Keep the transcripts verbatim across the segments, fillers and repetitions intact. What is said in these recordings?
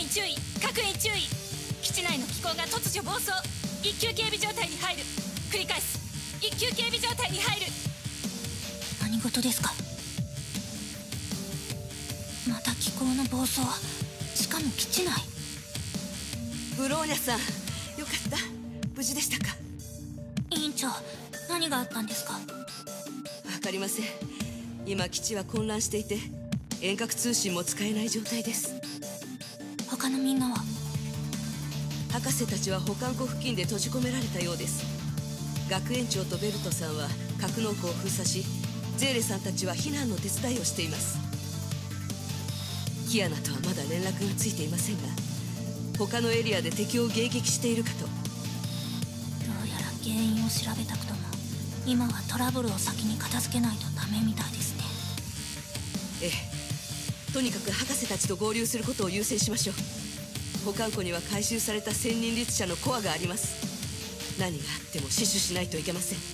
に注意、各員注意。基地内の機構が突如暴走。一級警備状態に入る。繰り返す。一級警備状態に入る。 何事ですか？また機構の暴走、しかも基地内。 ブローニャさん、よかった、無事でしたか？ 委員長、何があったんですか？わかりません。今基地は混乱していて遠隔通信も使えない状態です。 他のみんなは？ 博士たちは保管庫付近で閉じ込められたようです。学園長とベルトさんは格納庫を封鎖し、ゼーレさんたちは避難の手伝いをしています。キアナとはまだ連絡がついていませんが、他のエリアで敵を迎撃しているかと。 どうやら原因を調べたくとも、今はトラブルを先に片付けないとダメみたいですね。 ええ、とにかく博士たちと合流することを優先しましょう。保管庫には回収された千人律者のコアがあります。何があっても死守しないといけません。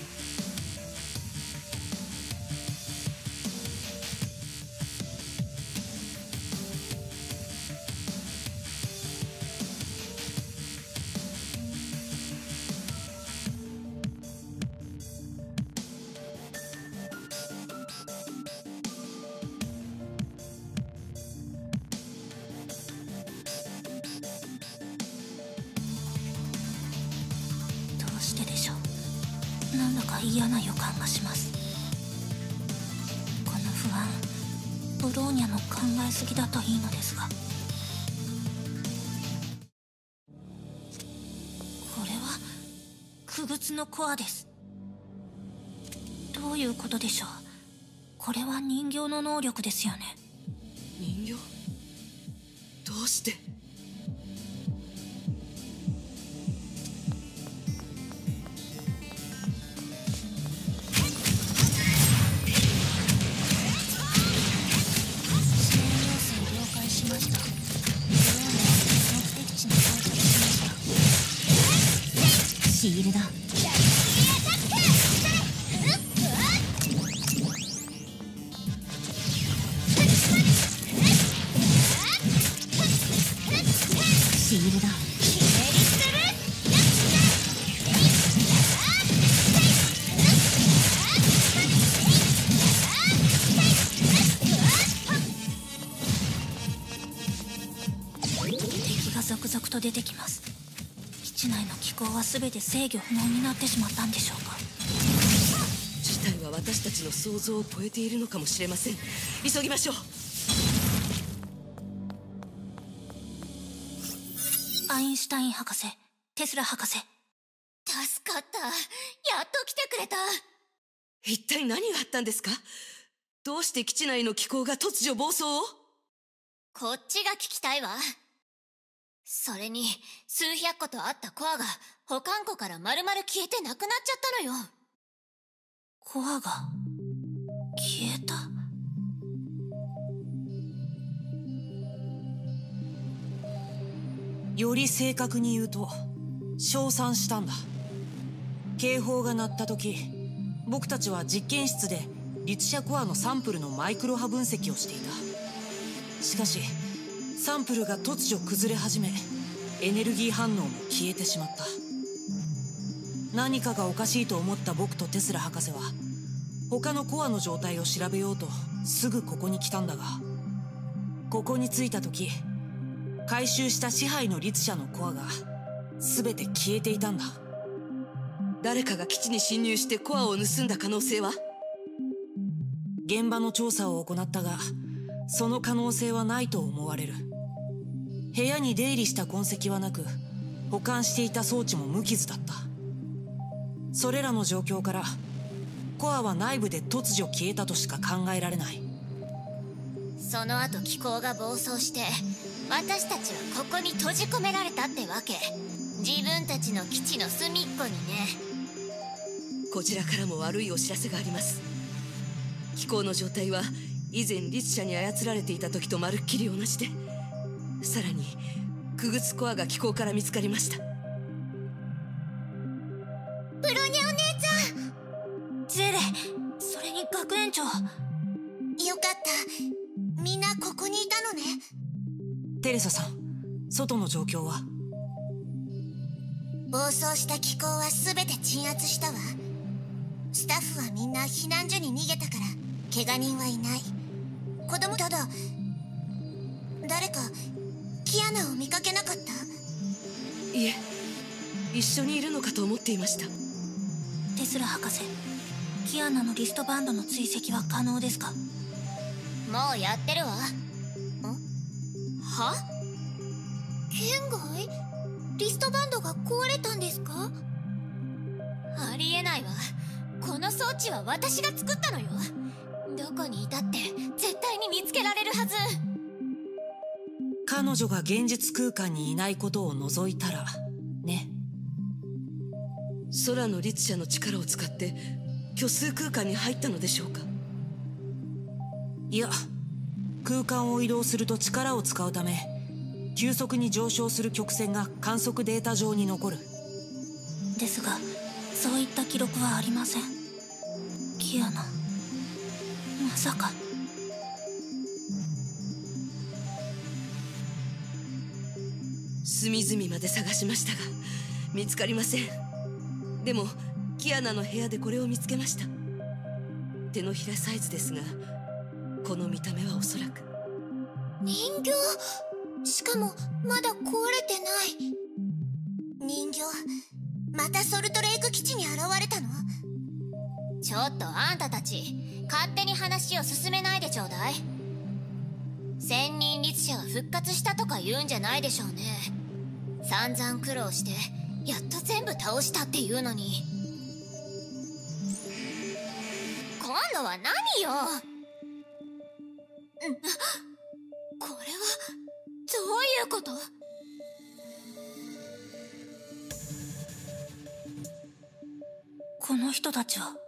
なんだか嫌な予感がします。この不安、ブローニャの考えすぎだといいのですが。これは傀儡のコアです。どういうことでしょう。これは人形の能力ですよね。 人形？どうして？ シールド。シールド。敵が続々と出てきます。基地内の機構は全て制御不能になってしまったんでしょうか。 事態は私たちの想像を超えているのかもしれません。急ぎましょう。 アインシュタイン博士、テスラ博士。 助かった。やっと来てくれた。 一体何があったんですか？どうして基地内の機構が突如暴走を？ こっちが聞きたいわ。それに数百個とあったコアが保管庫から丸々消えてなくなっちゃったのよ。 コアが消えた。 より正確に言うと消散したんだ。警報が鳴った時、僕たちは実験室で律者コアのサンプルのマイクロ波分析をしていた。しかしサンプルが突如崩れ始め、エネルギー反応も消えてしまった。何かがおかしいと思った僕とテスラ博士は他のコアの状態を調べようとすぐここに来たんだが、ここに着いた時、回収した支配の律者のコアが全て消えていたんだ。 誰かが基地に侵入してコアを盗んだ可能性は？ 現場の調査を行ったが、その可能性はないと思われる。部屋に出入りした痕跡はなく、保管していた装置も無傷だった。それらの状況からコアは内部で突如消えたとしか考えられない。 その後機構が暴走して、私たちはここに閉じ込められたってわけ。自分たちの基地の隅っこにね。 こちらからも悪いお知らせがあります。機構の状態は以前律者に操られていた時とまるっきり同じで、さらに傀儡コアが機構から見つかりました。 ブロニャお姉ちゃん。ゼレ、それに学園長。よかった、みんなここにいたのね。 テレサさん、 外の状況は？ 暴走した機構は全て鎮圧したわ。スタッフはみんな避難所に逃げたから怪我人はいない。子供ただ誰かキアナを見かけなかった？ いえ、一緒にいるのかと思っていました。 テスラ博士、キアナのリストバンドの追跡は可能ですか？ もうやってるわ。ん？は？県外？リストバンドが壊れたんですか？ ありえないわ。この装置は私が作ったのよ。どこにいたって絶対に見つけられるはず。 彼女が現実空間にいないことを除いたらね。 空の律者の力を使って虚数空間に入ったのでしょうか？ いや、空間を移動すると力を使うため急速に上昇する曲線が観測データ上に残る。 ですがそういった記録はありません。キアナ、まさか。 隅々まで探しましたが見つかりません。でもキアナの部屋でこれを見つけました。手のひらサイズですが、この見た目はおそらく人形。しかもまだ壊れてない。人形またソルトレイク基地に現れたの？ ちょっとあんたたち勝手に話を進めないでちょうだい。千人律者が復活したとか言うんじゃないでしょうね。散々苦労してやっと全部倒したっていうのに。今度は何よ。うんこれはどういうこと？ この人たちは。 なんだ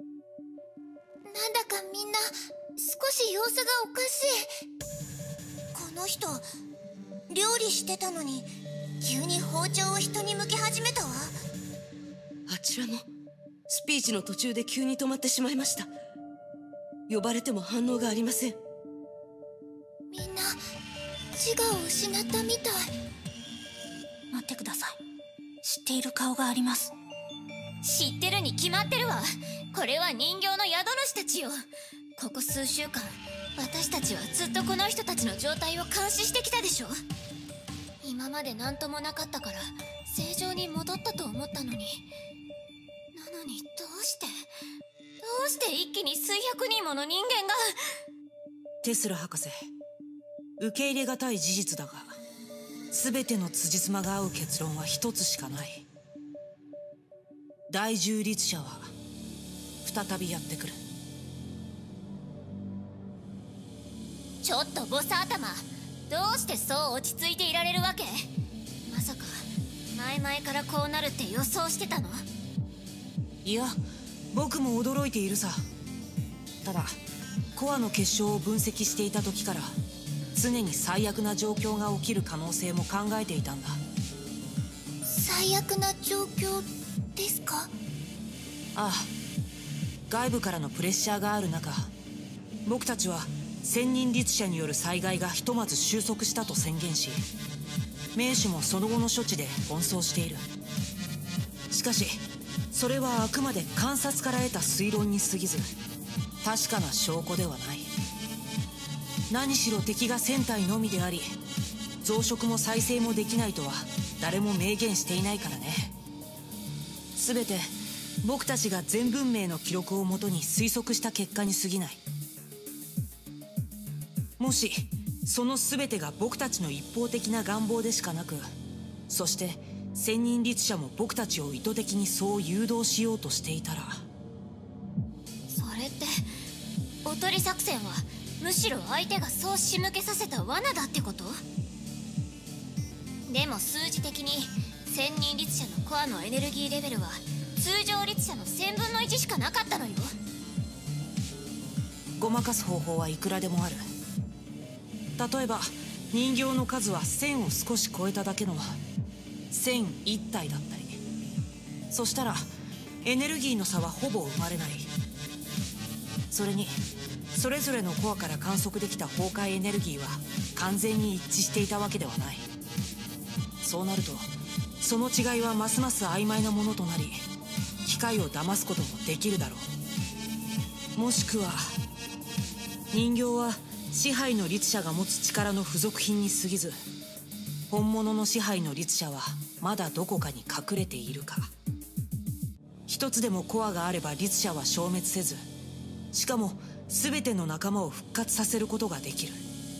かみんな少し様子がおかしい。この人料理してたのに急に包丁を人に向け始めたわ。 あちらもスピーチの途中で急に止まってしまいました。呼ばれても反応がありません。 みんな自我を失ったみたい。 待ってください。知っている顔があります。 知ってるに決まってるわ。これは人形の宿主たちよ。ここ数週間私たちはずっとこの人たちの状態を監視してきたでしょ。今まで何ともなかったから正常に戻ったと思ったのに。なのにどうしてどうして一気に数百人もの人間が。 テスラ博士、受け入れがたい事実だが全ての辻褄が合う結論は一つしかない。第十律者は再びやってくる。 ちょっとボサ頭、どうしてそう落ち着いていられるわけ？まさか前々からこうなるって予想してたの？ いや、僕も驚いているさ。ただコアの結晶を分析していた時から常に最悪な状況が起きる可能性も考えていたんだ。 最悪な状況ですか？ ああ、外部からのプレッシャーがある中、僕たちは千人律者による災害がひとまず収束したと宣言し、名手もその後の処置で奔走している。しかしそれはあくまで観察から得た推論に過ぎず確かな証拠ではない。何しろ敵がせん体のみであり増殖も再生もできないとは誰も明言していないからね。全て僕たちが全文明の記録をもとに推測した結果に過ぎない。もしその全てが僕たちの一方的な願望でしかなく、そして千人律者も僕たちを意図的にそう誘導しようとしていたら。 それっておとり作戦はむしろ相手がそう仕向けさせた罠だってこと？でも数字的に千人律者のコアのエネルギーレベルは通常律者のせんぶんのいちしかなかったのよ。 ごまかす方法はいくらでもある。例えば人形の数はせんを少し超えただけのせんいち体だったり、そしたらエネルギーの差はほぼ生まれない。それにそれぞれのコアから観測できた崩壊エネルギーは完全に一致していたわけではない。 そうなるとその違いはますます曖昧なものとなり、機械を騙すこともできるだろう。もしくは人形は支配の律者が持つ力の付属品に過ぎず、本物の支配の律者はまだどこかに隠れているか。一つでもコアがあれば律者は消滅せず、しかも全ての仲間を復活させることができる。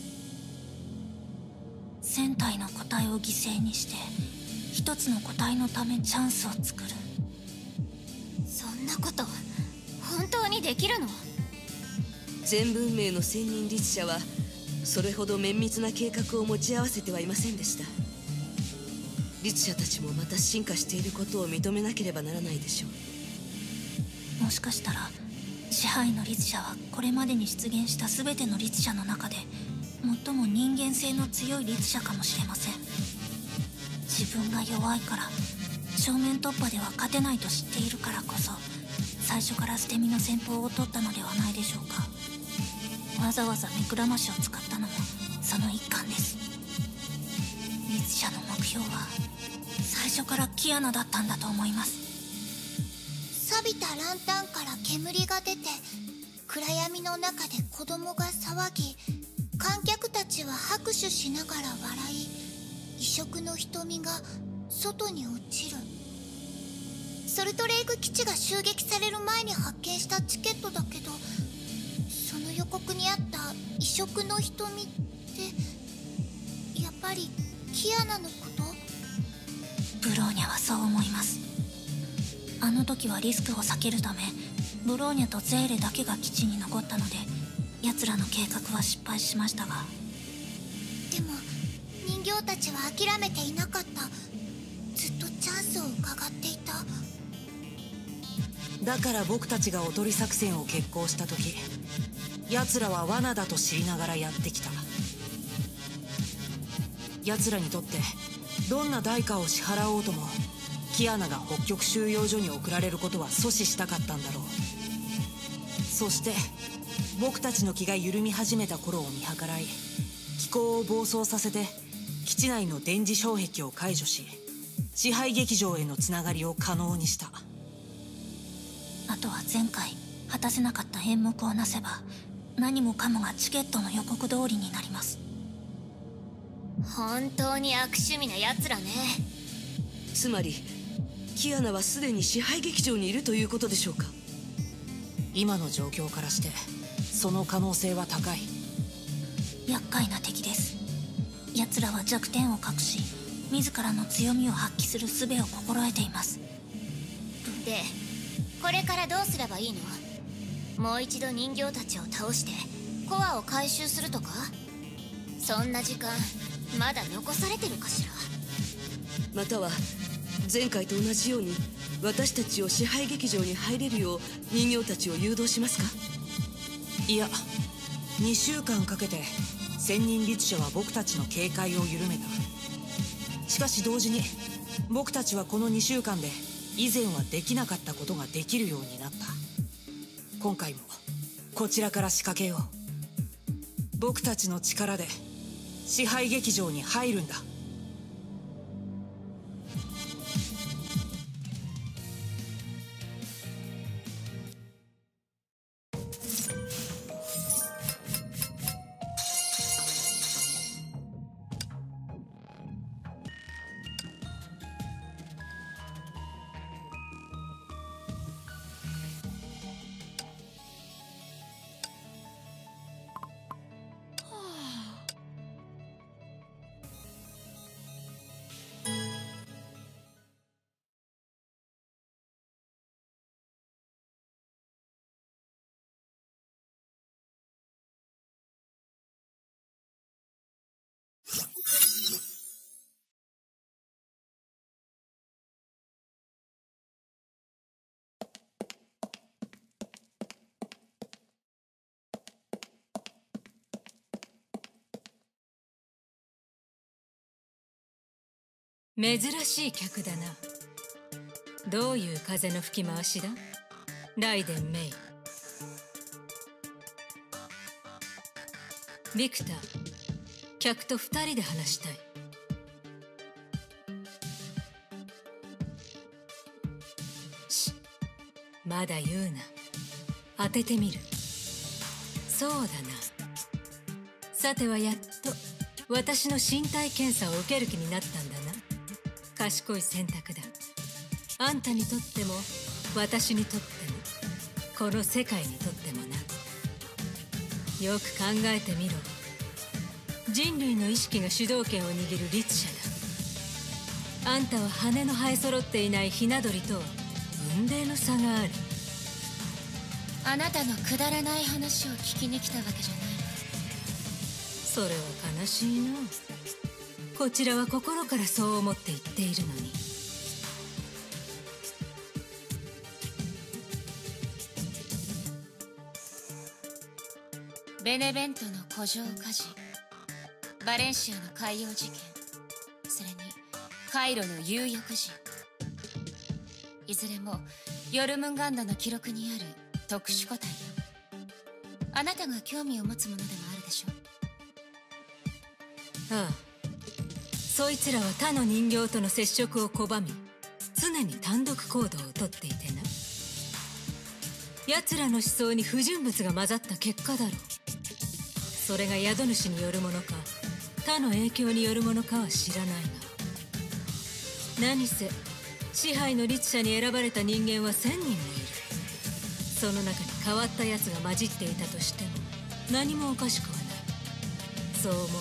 千体の個体を犠牲にして一つの個体のためチャンスを作る。 そんなこと本当にできるの？ 全文明の千人律者はそれほど綿密な計画を持ち合わせてはいませんでした。律者たちもまた進化していることを認めなければならないでしょう。 もしかしたら支配の律者はこれまでに出現した全ての律者の中で最も人間性の強い律者かもしれません。自分が弱いから正面突破では勝てないと知っているからこそ、最初から捨て身の戦法を取ったのではないでしょうか。わざわざ目くらましを使ったのもその一環です。律者の目標は最初からキアナだったんだと思います。 錆びたランタンから煙が出て、暗闇の中で子供が騒ぎ、観客たちは拍手しながら笑い、異色の瞳が外に落ちる。ソルトレイク基地が襲撃される前に発見したチケットだけど、その予告にあった異色の瞳ってやっぱりキアナのこと？ ブローニャはそう思います。あの時はリスクを避けるためブローニャとゼーレだけが基地に残ったので、奴らの計画は失敗しましたが。 でも人形たちは諦めていなかった。ずっとチャンスを伺っていた。 だから僕たちがおとり作戦を決行した時、奴らは罠だと知りながらやってきた。奴らにとってどんな代価を支払おうともキアナが北極収容所に送られることは阻止したかったんだろう。そして僕たちの気が緩み始めた頃を見計らい、機構を暴走させて基地内の電磁障壁を解除し、支配劇場へのつながりを可能にした。 あとは前回果たせなかった演目をなせば何もかもがチケットの予告通りになります。 本当に悪趣味な奴らね。 つまりキアナはすでに支配劇場にいるということでしょうか。 今の状況からしてその可能性は高い。 厄介な敵です。奴らは弱点を隠し自らの強みを発揮する術を心得ています。 でこれからどうすればいいの？もう一度人形たちを倒してコアを回収するとか？そんな時間まだ残されてるかしら。 または前回と同じように私たちを支配劇場に入れるよう人形たちを誘導しますか？ いや、にしゅうかんかけて千人律者は僕たちの警戒を緩めた。しかし同時に僕たちはこのにしゅうかんで以前はできなかったことができるようになった。今回もこちらから仕掛けよう。僕たちの力で支配劇場に入るんだ。 珍しい客だな。どういう風の吹き回しだ？ライデン・メイ。ビクター、客と二人で話したい。 し、まだ言うな。当ててみる。そうだな。さてはやっと私の身体検査を受ける気になったんだな。賢い選択だ。あんたにとっても私にとってもこの世界にとってもな。よく考えてみろ。人類の意識が主導権を握る律者だ。あんたは羽の生え揃っていないひな鳥とは雲泥の差がある。 あなたのくだらない話を聞きに来たわけじゃないわ。 それは悲しいな。こちらは心からそう思って言っているのに。 ベネベントの古城火事、バレンシアの海洋事件、それにカイロの有翼人、いずれもヨルムンガンドの記録にある特殊個体よ。あなたが興味を持つものでもあるでしょ。 ああ、そいつらは他の人形との接触を拒み、常に単独行動をとっていてな。奴らの思想に不純物が混ざった結果だろう。それが宿主によるものか他の影響によるものかは知らないが、何せ支配の律者に選ばれた人間は千人もいる。その中に変わった奴が混じっていたとしても何もおかしくはない。そう思わないか？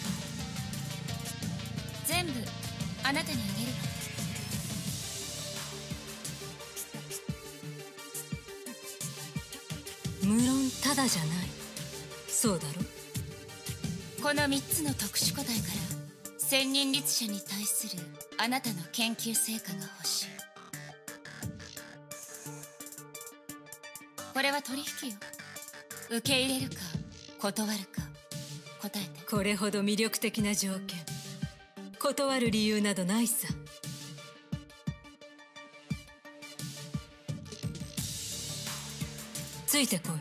全部あなたにあげるわ。 無論ただじゃない。そうだろ？ このみっつの特殊個体から千人律者に対するあなたの研究成果が欲しい。これは取引よ。受け入れるか断るか答えて。 これほど魅力的な条件、断る理由などないさ。ついてこい。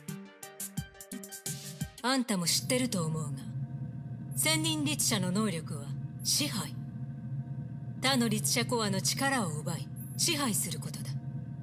あんたも知ってると思うが、千人律者の能力は支配。他の律者コアの力を奪い支配することだ。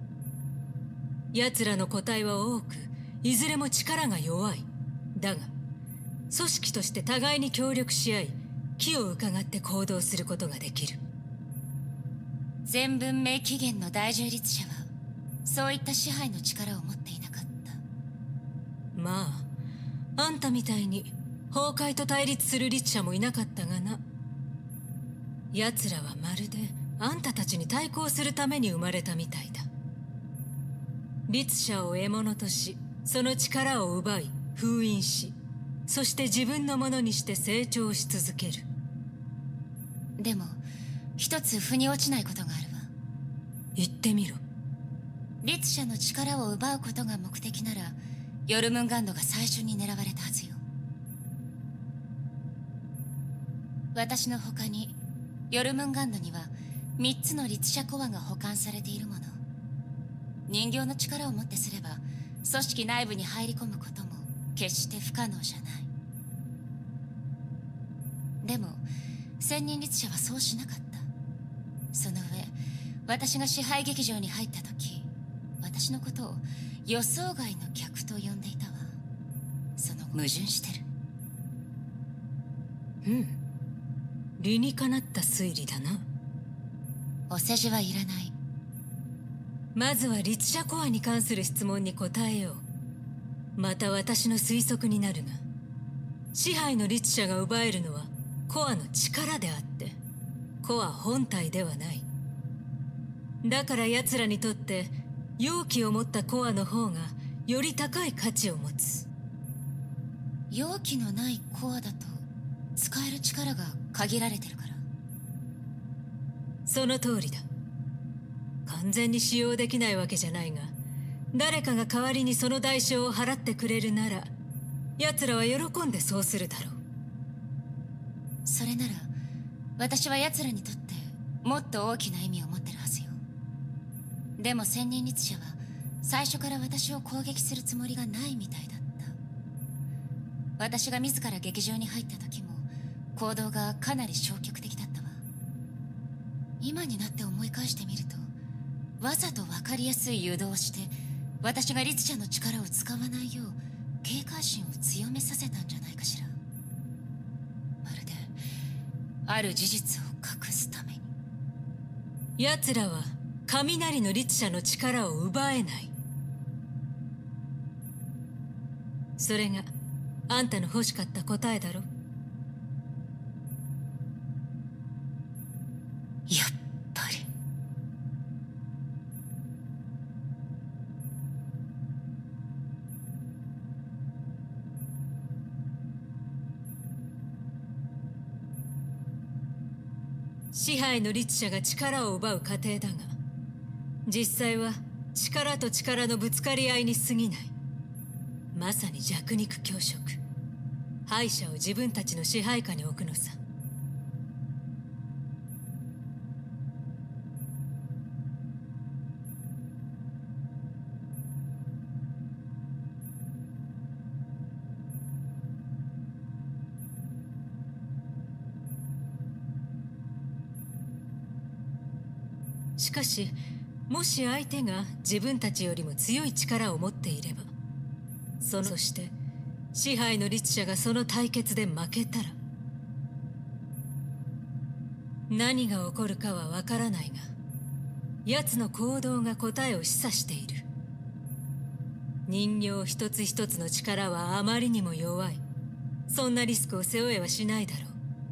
奴らの個体は多く、いずれも力が弱い。だが組織として互いに協力し合い、機を伺って行動することができる。 全文明起源の第十律者はそういった支配の力を持っていなかった。 まあ、あんたみたいに崩壊と対立する律者もいなかったがな。奴らはまるであんたたちに対抗するために生まれたみたいだ。律者を獲物とし、その力を奪い封印し、そして自分のものにして成長し続ける。 でも一つ腑に落ちないことがあるわ。 言ってみろ。 律者の力を奪うことが目的ならヨルムンガンドが最初に狙われたはずよ。私の他にヨルムンガンドにはみっつの律者コアが保管されているもの。人形の力をもってすれば組織内部に入り込むことも決して不可能じゃない。でも千人律者はそうしなかった。その上、私が支配劇場に入った時、私のことを予想外の客と呼んでいたわ。その矛盾してる。 うん、理にかなった推理だな。 お世辞はいらない。 まずは律者コアに関する質問に答えよう。また私の推測になるが、支配の律者が奪えるのはコアの力であってコア本体ではない。だから奴らにとって容器を持ったコアの方がより高い価値を持つ。 容器のないコアだと使える力が限られてるから。 その通りだ。完全に使用できないわけじゃないが、誰かが代わりにその代償を払ってくれるなら奴らは喜んでそうするだろう。 それなら私は奴らにとってもっと大きな意味を持ってるはずよ。でも千人律者は最初から私を攻撃するつもりがないみたいだった。私が自ら劇場に入った時も行動がかなり消極的だったわ。今になって思い返してみるとわざと分かりやすい誘導をして私が律者の力を使わないよう警戒心を強めさせたんじゃないかしら。まるである事実を隠すために。 奴らは雷の律者の力を奪えない。それがあんたの欲しかった答えだろ。 やっぱり。 支配の律者が力を奪う過程だが、実際は力と力のぶつかり合いに過ぎない。まさに弱肉強食。敗者を自分たちの支配下に置くのさ。しかし、もし相手が自分たちよりも強い力を持っていれば、そのそして支配の律者がその対決で負けたら、何が起こるかはわからないが、奴の行動が答えを示唆している。人形一つ一つの力はあまりにも弱い。そんなリスクを背負えはしないだろ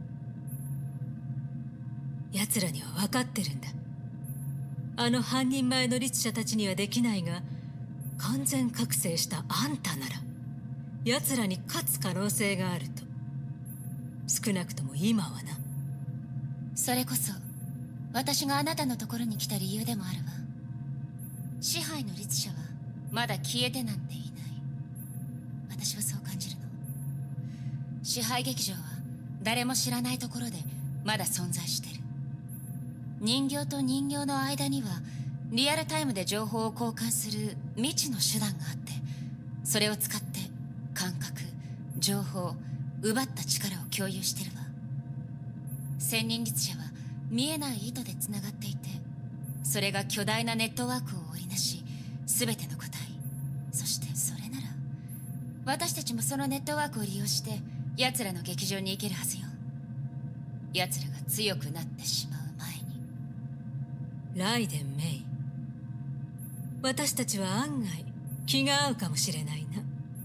う。奴らには分かってるんだ。あの半人前の律者たちにはできないが、完全覚醒したあんたなら奴らに勝つ可能性があると。少なくとも今はな。 それこそ私があなたのところに来た理由でもあるわ。支配の律者はまだ消えてなんていない。私はそう感じるの。支配劇場は誰も知らないところでまだ存在してる。人形と人形の間にはリアルタイムで情報を交換する未知の手段があって、それを使って感覚、情報、奪った力を共有してるわ。千人律者は見えない糸でつながっていて、それが巨大なネットワークを織りなし、全ての個体。そしてそれなら私たちもそのネットワークを利用して奴らの劇場に行けるはずよ。奴らが強くなってしまう前に。 ライデン・メイ、私たちは案外気が合うかもしれないな。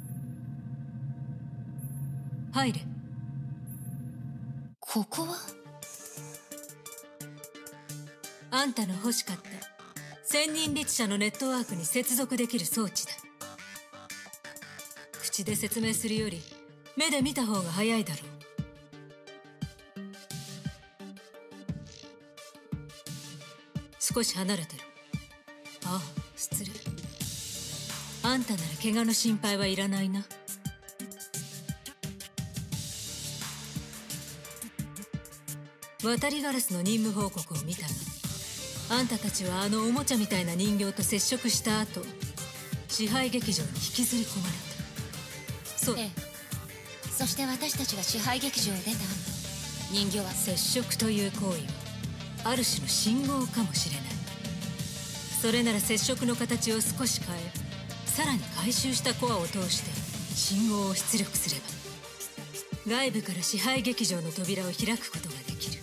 入れ。 ここは？ あんたの欲しかった千人律者のネットワークに接続できる装置だ。口で説明するより目で見た方が早いだろう。少し離れてる。ああ、失礼。あんたなら怪我の心配はいらないな。渡りガラスの任務報告を見たが、あんたたちはあのおもちゃみたいな人形と接触した後、支配劇場に引きずり込まれた。そう。 ええ。そして私たちが支配劇場を出た後、人形は接触という行為はある種の信号かもしれない。それなら接触の形を少し変え、さらに回収したコアを通して信号を出力すれば、外部から支配劇場の扉を開くことができる。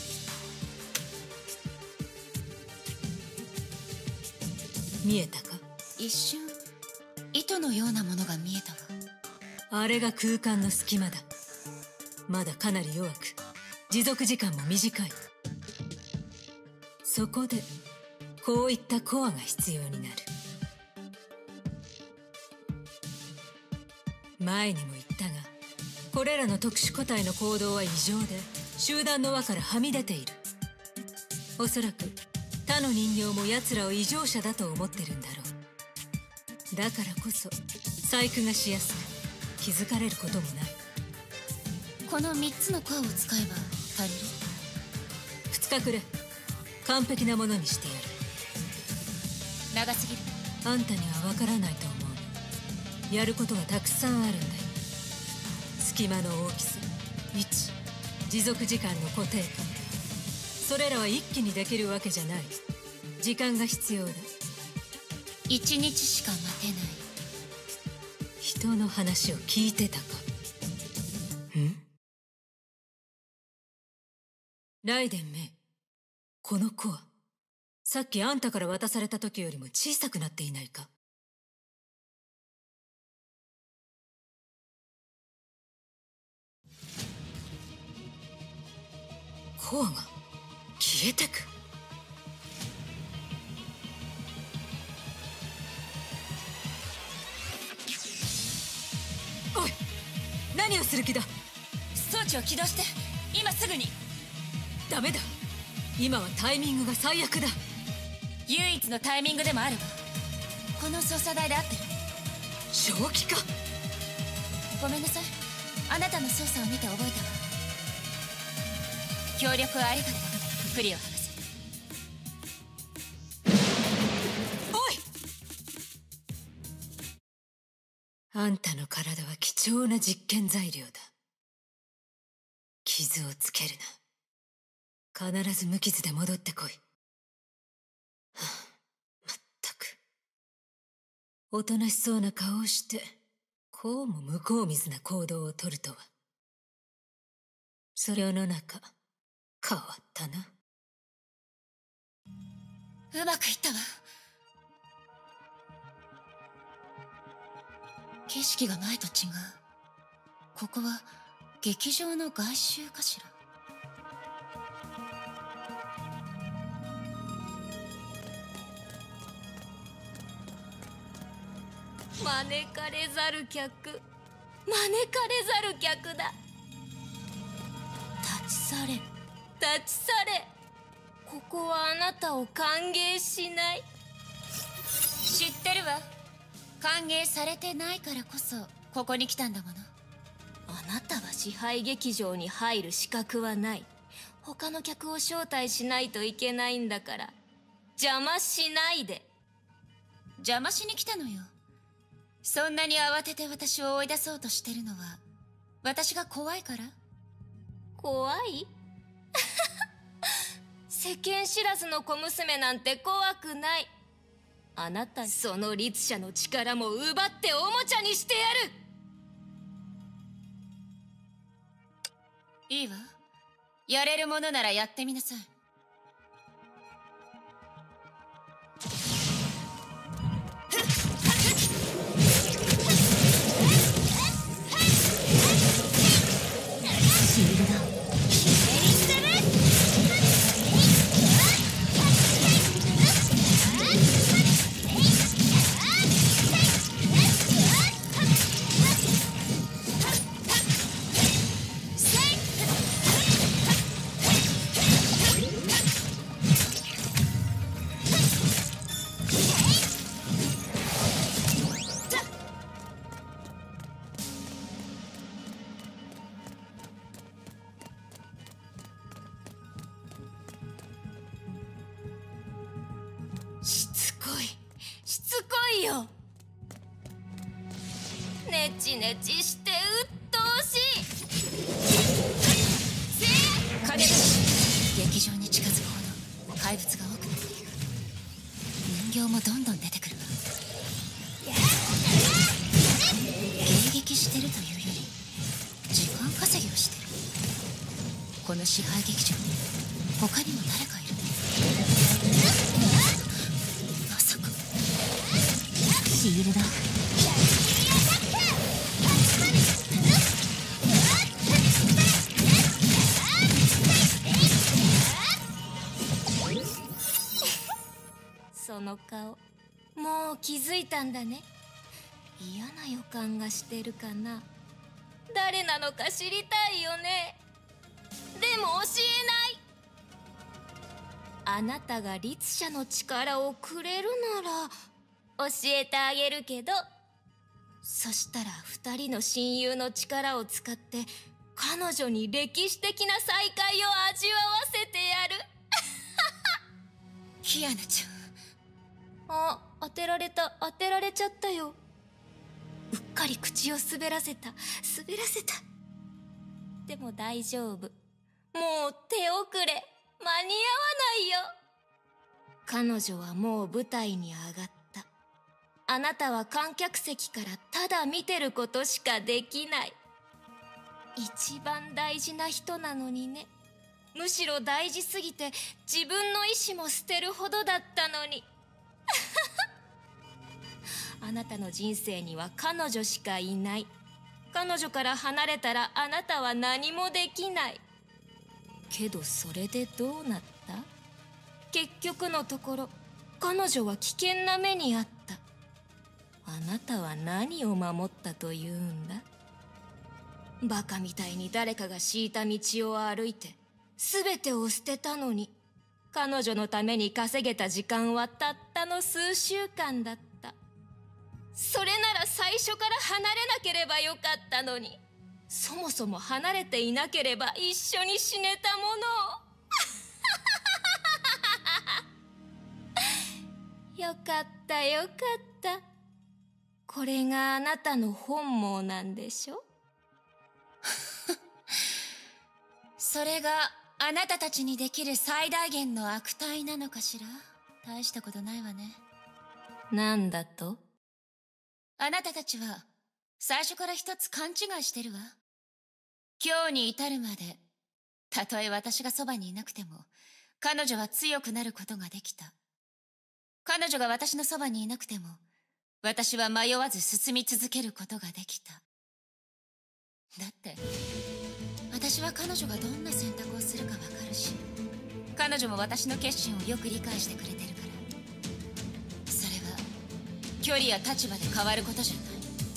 見えたか？ 一瞬糸のようなものが見えたわ。 あれが空間の隙間だ。まだかなり弱く、持続時間も短い。そこでこういったコアが必要になる。前にも言ったが、これらの特殊個体の行動は異常で、集団の輪からはみ出ている。おそらく他の人形も奴らを異常者だと思ってるんだろう。だからこそ細工がしやすく、気づかれることもない。 このみっつのコアを使えば足りる？ ふつかくれ。完璧なものにしてやる。 長すぎる。 あんたにはわからないと思う。やることがたくさんあるんだよ。隙間の大きさ、位置、持続時間の固定化、それらは一気にできるわけじゃない。 時間が必要だ。 一日しか待てない。 人の話を聞いてたか。ん？ライデンめ、このコア、さっきあんたから渡された時よりも小さくなっていないか？コアが消えてく。おい、何をする気だ？ 装置を起動して、今すぐに。 ダメだ、今はタイミングが最悪だ。 唯一のタイミングでもあるわ。この操作台で合ってる。 正気か？ ごめんなさい、あなたの操作を見て覚えたわ。協力ありがとう、クリオ博士。 おい！あんたの体は貴重な実験材料だ。傷をつけるな。必ず無傷で戻ってこい。はあ、まったく。おとなしそうな顔をして、こうも向こう水な行動をとるとは。それ世の中、変わったな。 うまくいったわ。景色が前と違う。ここは劇場の外周かしら。 招かれざる客、招かれざる客だ。立ち去れ、立ち去れ。ここはあなたを歓迎しない。 知ってるわ。歓迎されてないからこそここに来たんだもの。 あなたは支配劇場に入る資格はない。他の客を招待しないといけないんだから、邪魔しないで。 邪魔しに来たのよ。そんなに慌てて私を追い出そうとしてるのは私が怖いから？ 怖い？世間知らずの小娘なんて怖くない。あなた、その律者の力も奪っておもちゃにしてやる。 いいわ。やれるものならやってみなさい。 シールド。しつこい、しつこいよ。ねちねちして鬱陶しい。 金です劇場に近づくほど怪物が多くなっている。人形もどんどん出てくるわ。迎撃してるというより時間稼ぎをしてる。この支配劇場に他にも誰かいる。まさかシールド。その顔、もう気づいたんだね。嫌な予感がしてるかな。誰なのか知りたいよね。でも教えない。あなたが律者の力をくれるなら教えてあげるけど、そしたら二人の親友の力を使って彼女に歴史的な再会を味わわせてやる。 キアナちゃん。 あ、当てられた、当てられちゃったよ。うっかり口を滑らせた、滑らせた。でも大丈夫。もう手遅れ、間に合わないよ。 彼女はもう舞台に上がった。あなたは観客席からただ見てることしかできない。一番大事な人なのにね。むしろ大事すぎて自分の意志も捨てるほどだったのに。あなたの人生には彼女しかいない。彼女から離れたらあなたは何もできない。けどそれでどうなった？結局のところ彼女は危険な目にあった。あなたは何を守ったというんだ？バカみたいに誰かが敷いた道を歩いて全てを捨てたのに、彼女のために稼げた時間はたったの数週間だった。それなら最初から離れなければよかったのに、そもそも離れていなければ一緒に死ねたものを。よかったよかった。これがあなたの本望なんでしょ？ それがあなたたちにできる最大限の悪態なのかしら？大したことないわね。 なんだと？ あなたたちは最初から一つ勘違いしてるわ。今日に至るまで、たとえ私がそばにいなくても彼女は強くなることができた。彼女が私のそばにいなくても私は迷わず進み続けることができた。だって私は彼女がどんな選択をするかわかるし、彼女も私の決心をよく理解してくれてるから。それは距離や立場で変わることじゃない。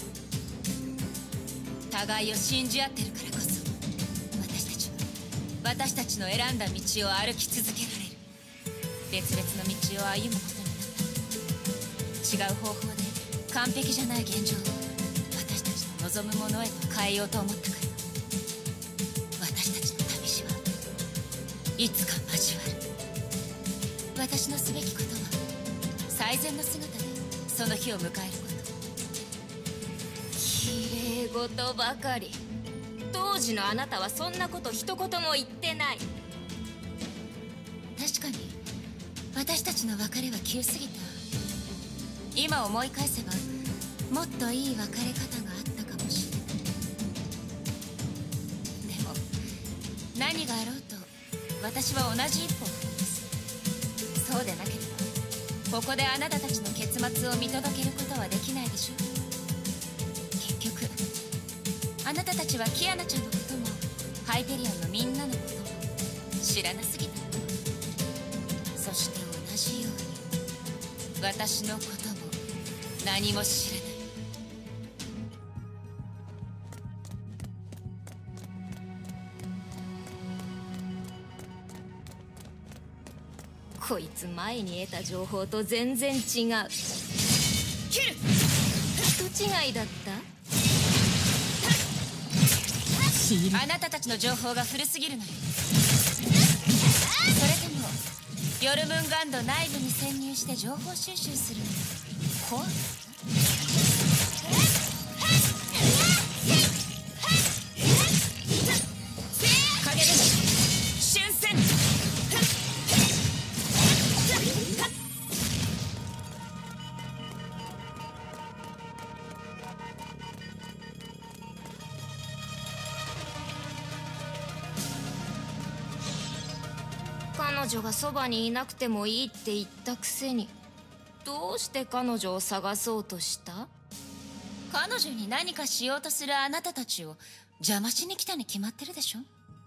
互いを信じ合ってるからこそ、私たちは私たちの選んだ道を歩き続けられる。別々の道を歩むことになった。違う方法で完璧じゃない現状を私たちの望むものへと変えようと思ったから。私たちの旅路はいつか交わる。私のすべきことは最善の姿でその日を迎えること。 きれい事ばかり。当時のあなたはそんなこと一言も言ってない。 確かに私たちの別れは急すぎた。今思い返せばもっといい別れ方があったかもしれない。でも何があろうと私は同じ一歩を踏みます。そうでなければここであなたたちの結末を見届けることはできないでしょう。結局あなたたちはキアナちゃんのこともハイペリオンのみんなのことも知らなすぎた。そして同じように私のことも何も知らない。 こいつ前に得た情報と全然違う。 キル！ 人違いだった？ あなたたちの情報が古すぎるのよ。それともヨルムンガンド内部に潜入して情報収集するのが怖かった？影で瞬戦！ 彼女がそばにいなくてもいいって言ったくせに、どうして彼女を探そうとした？ 彼女に何かしようとするあなたたちを邪魔しに来たに決まってるでしょ。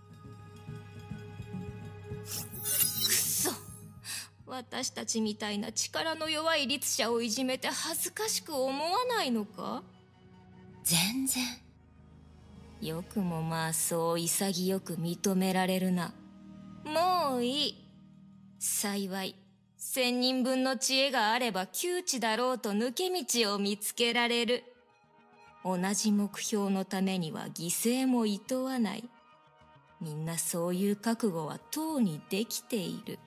くそ、私たちみたいな力の弱い律者をいじめて恥ずかしく思わないのか？ 全然。 よくもまあそう潔く認められるな。もういい。幸い千人分の知恵があれば窮地だろうと抜け道を見つけられる。同じ目標のためには犠牲もいとわない。みんなそういう覚悟はとうにできている。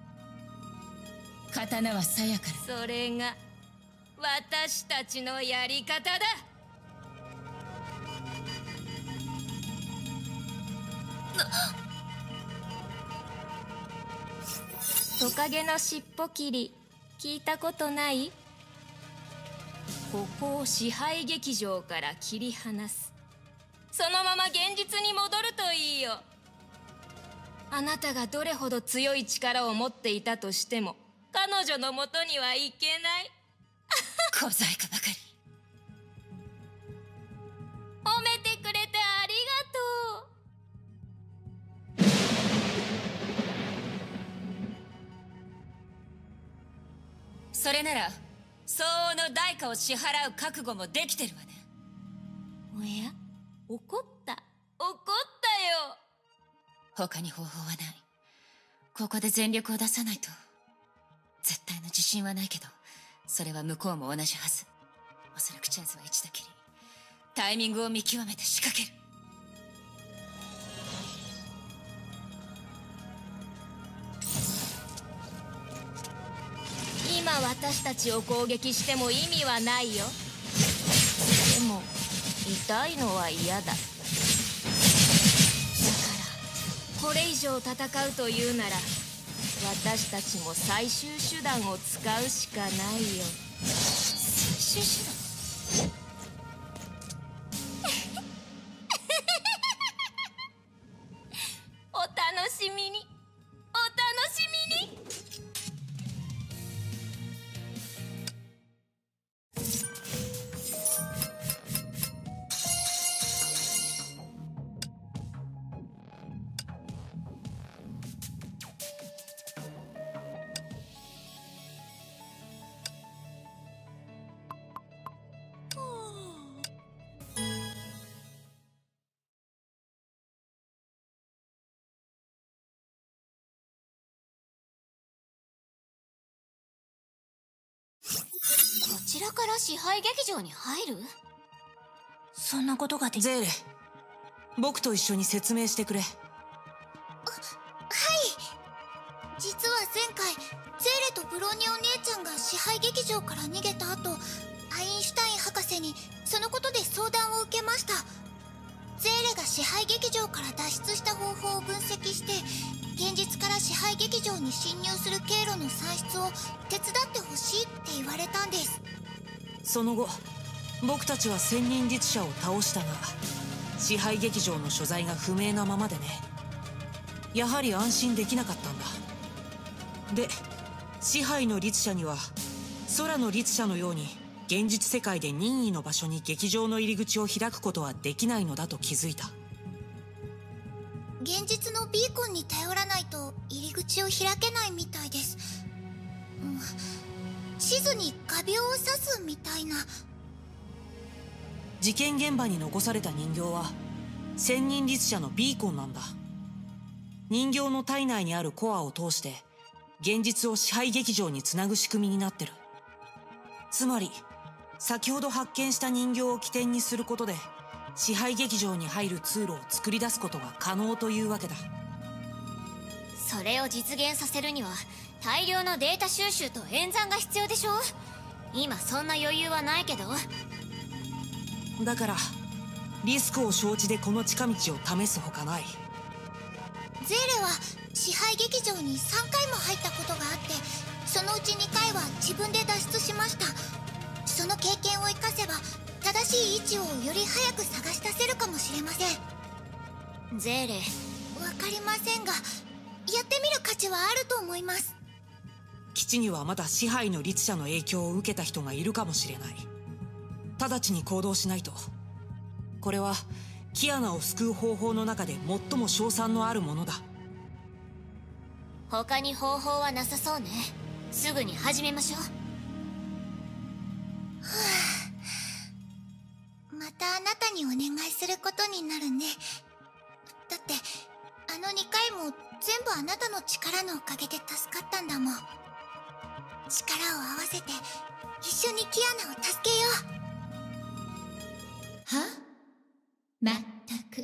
刀は鞘から。 それが私たちのやり方だ。 トカゲのしっぽ切り聞いたことない？ここを支配劇場から切り離す。そのまま現実に戻るといいよ。あなたがどれほど強い力を持っていたとしても彼女のもとには行けない。小細工ばかり。褒めてくれてありがとう。それなら相応の代価を支払う覚悟もできてるわね。おや、怒った？怒ったよ。他に方法はない。ここで全力を出さないと。絶対の自信はないけど、それは向こうも同じはず。おそらくチャンスは一度きり。タイミングを見極めて仕掛ける。今私たちを攻撃しても意味はないよ。でも痛いのは嫌だ。だからこれ以上戦うというなら私たちも最終手段を使うしかないよ。最終手段？お楽しみに、お楽しみに。こちらから支配劇場に入る？ そんなことができ… ゼーレ、僕と一緒に説明してくれ。 はい。実は前回ゼーレとブローニお姉ちゃんが支配劇場から逃げた後、アインシュタイン博士にそのことで相談を受けました。ゼーレが支配劇場から脱出した方法を分析して、現実から支配劇場に侵入する経路の算出を手伝ってほしいって言われたんです。 その後、僕たちは千人律者を倒したが、支配劇場の所在が不明なままでね。やはり安心できなかったんだ。で、支配の律者には空の律者のように現実世界で任意の場所に劇場の入り口を開くことはできないのだと気づいた。 現実のビーコンに頼らないと入り口を開けないみたいです。うん、地図に画鋲を刺すみたいな。 事件現場に残された人形は千人律者のビーコンなんだ。人形の体内にあるコアを通して現実を支配劇場につなぐ仕組みになってる。つまり先ほど発見した人形を起点にすることで支配劇場に入る通路を作り出すことが可能というわけだ。 それを実現させるには大量のデータ収集と演算が必要でしょ。今そんな余裕はないけど。 だからリスクを承知でこの近道を試すほかない。 ゼーレは支配劇場にさんかいも入ったことがあって、そのうちにかいは自分で脱出しました。その経験を生かせば正しい位置をより早く探し出せるかもしれません。 ゼーレ、 わかりませんが、やってみる価値はあると思います。 基地にはまだ支配の律者の影響を受けた人がいるかもしれない。直ちに行動しないと。これはキアナを救う方法の中で最も勝算のあるものだ。 他に方法はなさそうね。すぐに始めましょう。 またあなたにお願いすることになるね。だってあのにかいも全部あなたの力のおかげで助かったんだもん。力を合わせて一緒にキアナを助けよう。 は？まったく。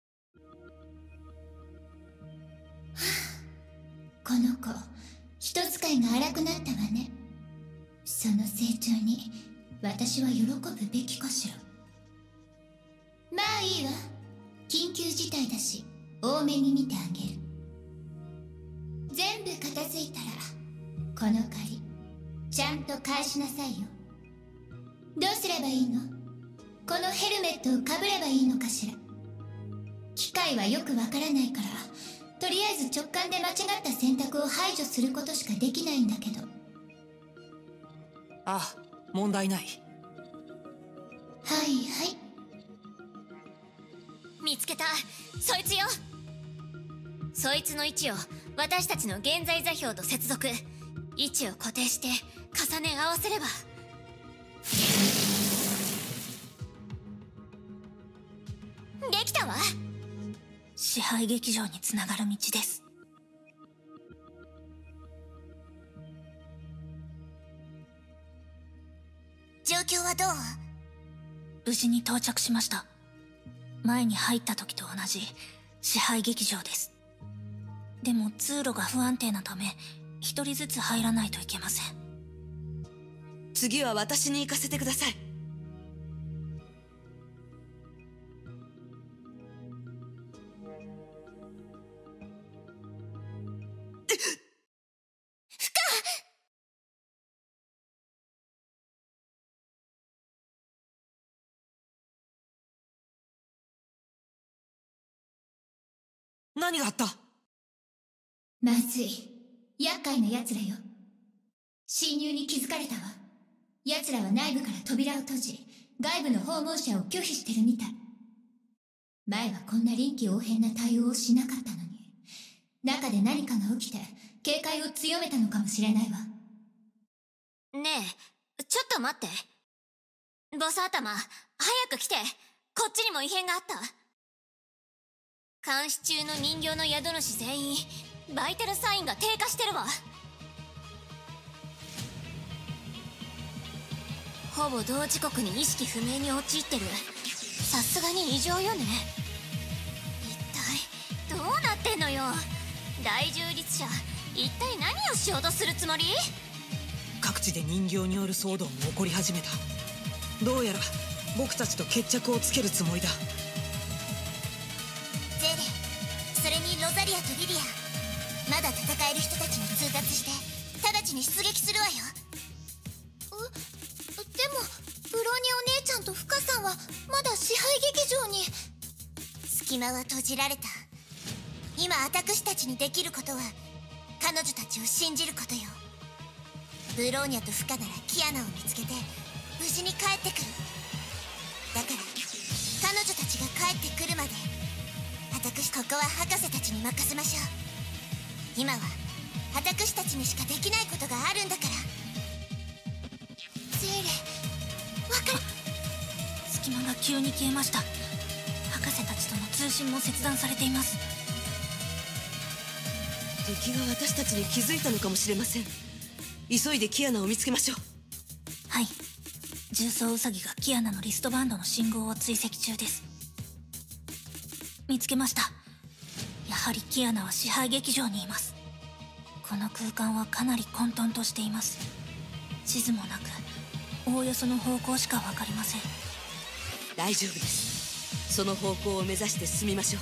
はあ、この子人使いが荒くなったわね。その成長に私は喜ぶべきかしら。まあいいわ。緊急事態だし多めに見てあげる。全部部片付いたらこの借りちゃんと返しなさいよ。どうすればいいの？このヘルメットをかぶればいいのかしら。機械はよくわからないから、とりあえず直感で間違った選択を排除することしかできないんだけど。 ああ、問題ない。 はいはい。 見つけた。そいつよ。そいつの位置を私たちの現在座標と接続。位置を固定して重ね合わせれば。できたわ。 支配劇場につながる道です。 状況はどう？ 無事に到着しました。前に入った時と同じ支配劇場です。でも通路が不安定なため一人ずつ入らないといけません。 次は私に行かせてください。 何があった？ まずい。厄介な奴らよ。侵入に気づかれたわ。奴らは内部から扉を閉じ、外部の訪問者を拒否してるみたい。前はこんな臨機応変な対応をしなかったのに、中で何かが起きて警戒を強めたのかもしれないわ。 ねえ、ちょっと待って。ボス頭、早く来て。こっちにも異変があった。監視中の人形の宿主全員バイタルサインが低下してるわ。ほぼ同時刻に意識不明に陥ってる。さすがに異常よね。一体どうなってんのよ。大獣律者、一体何をしようとするつもり？ 各地で人形による騒動も起こり始めた。どうやら僕たちと決着をつけるつもりだ。 ゼレ、それにロザリアとリリア、まだ戦える人たちに通達して直ちに出撃するわよ。でもブローニャお姉ちゃんとフカさんはまだ支配劇場に。隙間は閉じられた。今私たちにできることは彼女たちを信じることよ。ブローニャとフカならキアナを見つけて無事に帰ってくる。だから彼女たちが帰ってくるまで私ここは博士たちに任せましょう。今は私たちにしかできないことがあるんだから。ゼーレ、わかる。 隙間が急に消えました。博士たちとの通信も切断されています。 敵が私たちに気づいたのかもしれません。急いでキアナを見つけましょう。 はい、重装ウサギがキアナのリストバンドの信号を追跡中です。見つけました。やはりキアナは支配劇場にいます。この空間はかなり混沌としています。地図もなくおおよその方向しか分かりません。 大丈夫です。その方向を目指して進みましょう。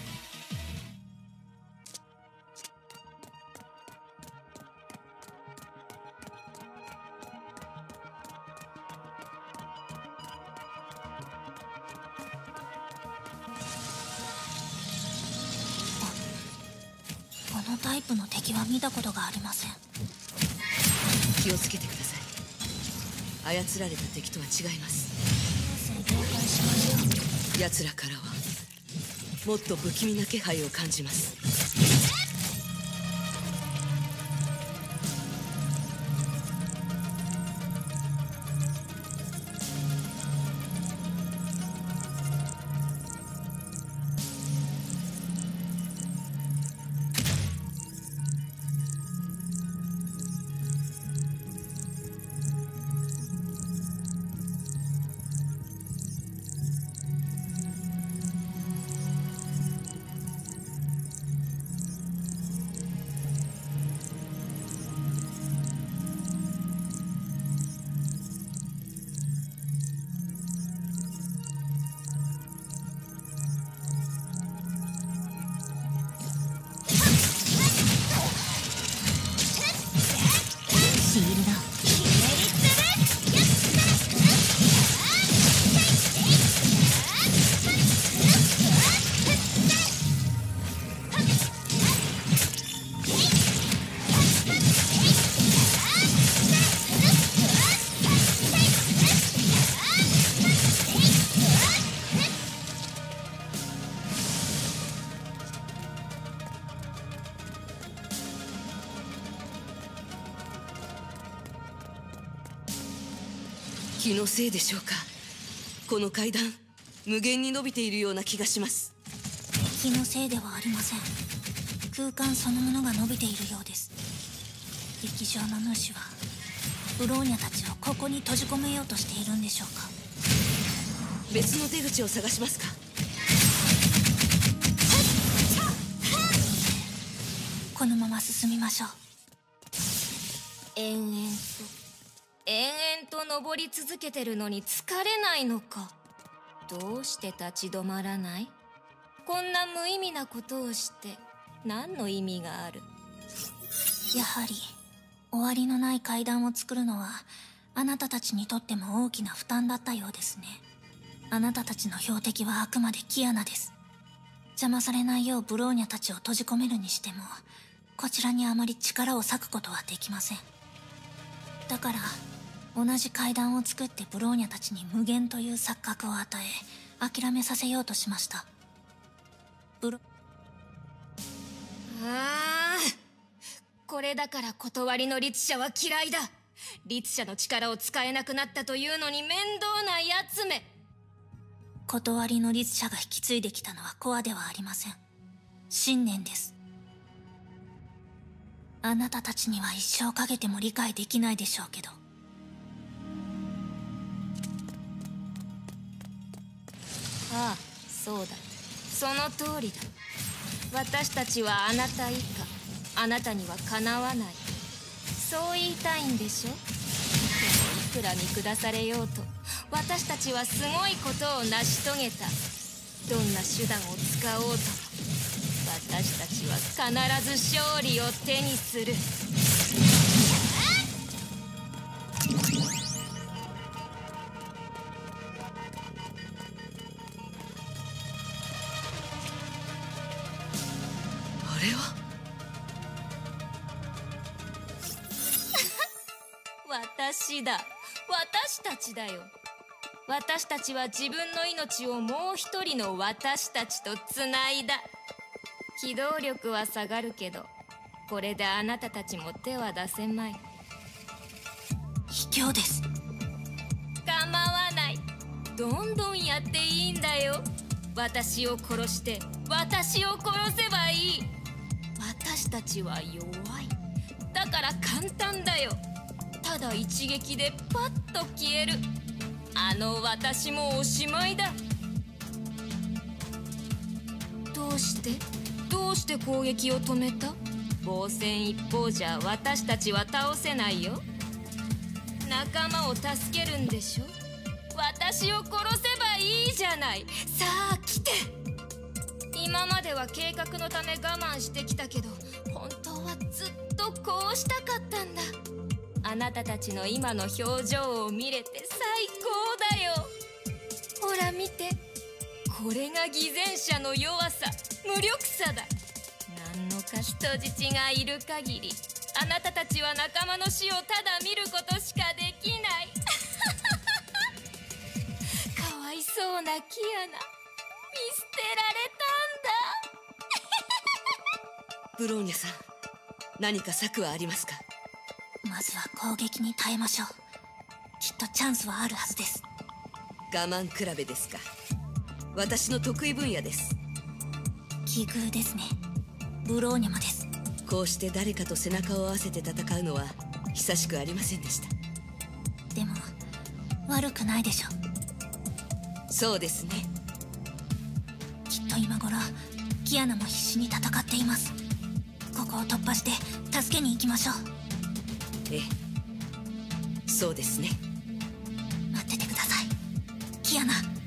このタイプの敵は見たことがありません。 気をつけてください。操られた敵とは違います。 了解しました。 奴らからはもっと不気味な気配を感じます。 気のせいでしょうか。この階段無限に伸びているような気がします。 気のせいではありません。空間そのものが伸びているようです。劇場の主はブローニャたちをここに閉じ込めようとしているんでしょうか。 別の出口を探しますか。 このまま進みましょう。 延々と延々と登り続けてるのに疲れないのか。どうして立ち止まらない？こんな無意味なことをして何の意味がある？ やはり終わりのない階段を作るのはあなたたちにとっても大きな負担だったようですね。あなたたちの標的はあくまでキアナです。邪魔されないようブローニャたちを閉じ込めるにしてもこちらにあまり力を割くことはできません。だから同じ階段を作ってブローニャたちに無限という錯覚を与え諦めさせようとしました。ブロああ、これだから断りの律者は嫌いだ。律者の力を使えなくなったというのに面倒なやつめ。 断りの律者が引き継いできたのはコアではありません。信念です。あなたたちには一生かけても理解できないでしょうけど。 ああ、そうだ。その通りだ。私たちはあなた以下、あなたにはかなわない。そう言いたいんでしょ。でもいくら見下されようと私たちはすごいことを成し遂げた。どんな手段を使おうと私たちは必ず勝利を手にする。 あれは私だ。私たちだよ。私たちは自分の命をもう一人の私たちとつないだ。機動力は下がるけどこれであなたたちも手は出せまい。 卑怯です。 構わない。どんどんやっていいんだよ。私を殺して私を殺せばいい。私たちは弱い。だから簡単だよ。ただ一撃でパッと消える。あの私もおしまいだ。どうしてどうして攻撃を止めた？防戦一方じゃ私たちは倒せないよ。仲間を助けるんでしょ。私を殺せばいいじゃない。さあ来て。今までは計画のため我慢してきたけど本当はずっとこうしたかったんだ。あなたたちの今の表情を見れて最高だよ。ほら見て。これが偽善者の弱さ、無力さだ。何のか人質がいる限りあなたたちは仲間の死をただ見ることしかできない。かわいそうなキアナ、見捨てられたんだ。 ブローニャさん、何か策はありますか？ まずは攻撃に耐えましょう。きっとチャンスはあるはずです。 我慢比べですか。私の得意分野です。 奇遇ですね。ブローニャもです。 こうして誰かと背中を合わせて戦うのは久しくありませんでした。 でも悪くないでしょう。 そうですね。 きっと今頃キアナも必死に戦っています。ここを突破して助けに行きましょう。 ええ、そうですね。 待っててください。キアナ。